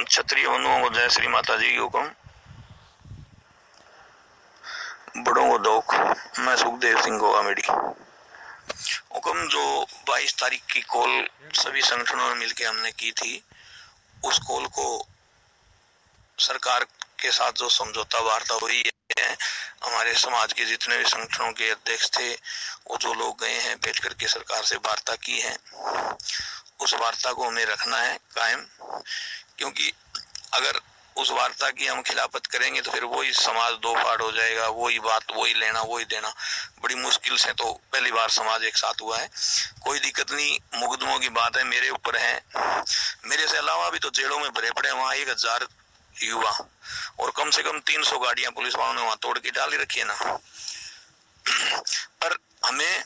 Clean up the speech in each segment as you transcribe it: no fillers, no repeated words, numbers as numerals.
क्षत्रिय बंधुओं को जय श्री माता जी की हुक्म, बड़ों को दोख। मैं सुखदेव सिंह गोवामेडी। हुक्म जो 22 तारीख की कॉल सभी संगठनों ने मिलकर हमने की थी, उस कॉल को सरकार के साथ जो समझौता वार्ता हुई है, हमारे समाज के जितने भी संगठनों के अध्यक्ष थे, वो जो लोग गए हैं बैठ करके सरकार से वार्ता की है, उस वार्ता को हमें रखना है कायम। क्योंकि अगर उस वार्ता की हम खिलाफत करेंगे तो फिर वही समाज दो फाड़ हो जाएगा, वही बात, वही लेना, वही देना। बड़ी मुश्किल से तो पहली बार समाज एक साथ हुआ है। कोई दिक्कत नहीं, मुकदमों की बात है, मेरे ऊपर है। मेरे से अलावा भी तो जेलों में भरे पड़े वहां 1000 युवा, और कम से कम 300 गाड़ियां पुलिस वालों ने वहां तोड़ के डाली रखी है ना। पर हमें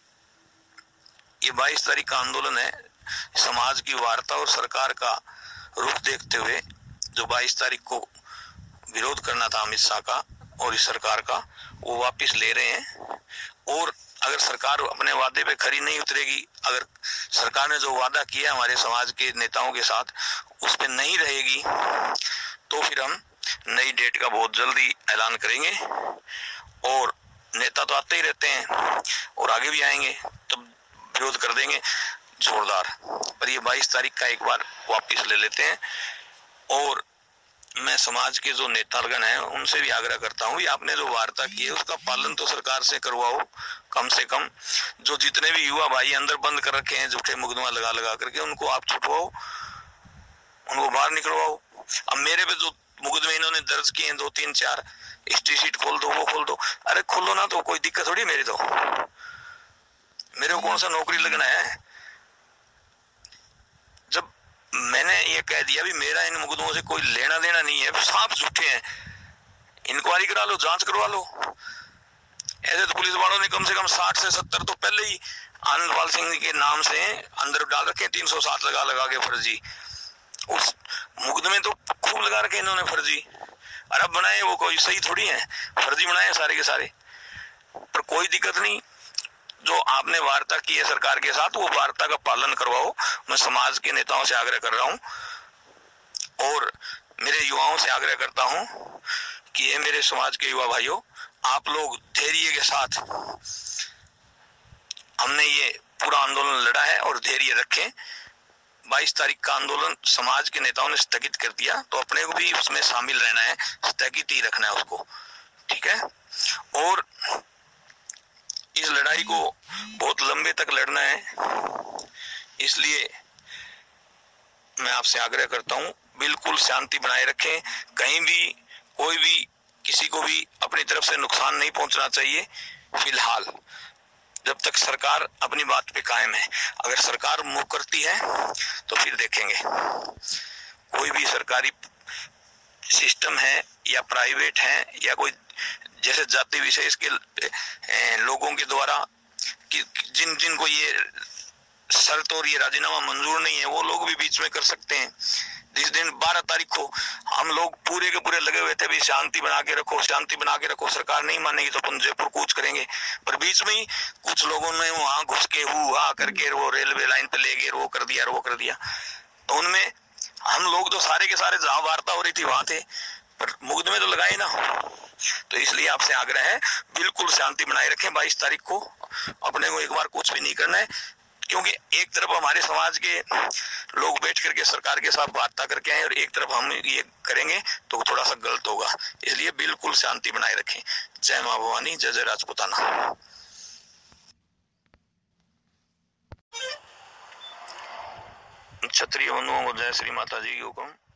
ये 22 तारीख का आंदोलन है, समाज की वार्ता और सरकार का रुख देखते हुए जो 22 तारीख को विरोध करना था अमित शाह का और इस सरकार का, वो वापस ले रहे हैं। और अगर सरकार अपने वादे पे खरी नहीं उतरेगी, अगर सरकार ने जो वादा किया हमारे समाज के नेताओं के साथ उस पे नहीं रहेगी, तो फिर हम नई डेट का बहुत जल्दी ऐलान करेंगे। और नेता तो आते ही रहते हैं और आगे भी आएंगे, तब विरोध कर देंगे जोरदार। पर ये 22 तारीख का एक बार वापस ले लेते हैं। और मैं समाज के जो नेतागण हैं उनसे भी आग्रह करता हूँ, आपने जो वार्ता की है उसका पालन तो सरकार से करवाओ। कम से कम जो जितने भी युवा भाई अंदर बंद कर रखे हैं झूठे मुकदमा लगा लगा करके, उनको आप छुटवाओ, उनको बाहर निकलवाओ। अब मेरे पे जो मुकदमे इन्होंने दर्ज किए हैं 2 3 4, हिस्ट्री शीट खोल दो, वो खोल दो। अरे खोलो ना, तो कोई दिक्कत थोड़ी। मेरे को कौन सा नौकरी लगना है? जब मैंने ये कह दिया भी मेरा इन मुकदमों से कोई लेना देना नहीं है, साफ झूठे हैं, इंक्वायरी करा लो, जांच करवा लो। ऐसे तो पुलिस वालों ने कम से कम 60 से 70 तो पहले ही आनंदपाल सिंह के नाम से अंदर डाल रखे, 307 लगा लगा के फर्जी। उस मुकदमे तो खूब लगा रखे इन्होंने फर्जी। अरब बनाए, वो कोई सही थोड़ी है, फर्जी बनाए सारे के सारे। पर कोई दिक्कत नहीं, जो आपने वार्ता की है सरकार के साथ, वो वार्ता का पालन करवाओ। मैं समाज के नेताओं से आग्रह कर रहा हूं और मेरे युवाओं से आग्रह करता हूं कि ये मेरे समाज के युवा भाइयों, आप लोग धैर्य के साथ, हमने ये पूरा आंदोलन लड़ा है और धैर्य रखें। 22 तारीख का आंदोलन समाज के नेताओं ने स्थगित कर दिया, तो अपने को भी उसमें शामिल रहना है, स्थगित ही रखना है उसको, ठीक है। और इस लड़ाई को बहुत लंबे तक लड़ना है, इसलिए मैं आपसे आग्रह करता हूं, बिल्कुल शांति बनाए रखें। कहीं भी कोई भी किसी को भी अपनी तरफ से नुकसान नहीं पहुंचना चाहिए फिलहाल, जब तक सरकार अपनी बात पे कायम है। अगर सरकार मुंह करती है तो फिर देखेंगे। कोई भी सरकारी सिस्टम है या प्राइवेट है या कोई जैसे जाति विशेष के लोगों के द्वारा जिनको ये शर्त और ये राजीनामा मंजूर नहीं है, वो लोग भी बीच में कर सकते हैं। जिस दिन 12 तारीख को हम लोग पूरे के पूरे लगे हुए थे भी शांति बना के रखो, शांति बना के रखो, सरकार नहीं मानेगी तो अपन जयपुर कूच करेंगे। पर बीच में ही कुछ लोगों ने वहां घुस के हुआ करके वो रेलवे लाइन पे ले गए, वो कर दिया। तो उनमें हम लोग तो सारे के सारे जहां वार्ता हो रही थी वहां थे, पर मुकदमे तो लगाए ना। तो इसलिए आपसे आग्रह है, बिल्कुल शांति बनाए रखें। 22 तारीख को अपने को एक बार कुछ भी नहीं करना है, क्योंकि एक तरफ हमारे समाज के लोग बैठ करके सरकार के साथ वार्ता करके आए और एक तरफ हम ये करेंगे तो थोड़ा सा गलत होगा। इसलिए बिल्कुल शांति बनाए रखें। जय मां भवानी, जय जय राजपूताना। क्षत्रिय बंधुओं को जय श्री माता जी की हुक्म।